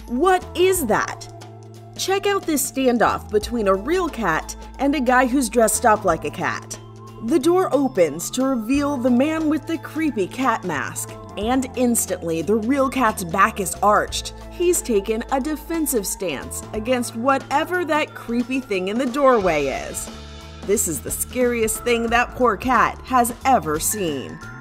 What is that? Check out this standoff between a real cat and a guy who's dressed up like a cat. The door opens to reveal the man with the creepy cat mask, and instantly the real cat's back is arched. He's taken a defensive stance against whatever that creepy thing in the doorway is. This is the scariest thing that poor cat has ever seen.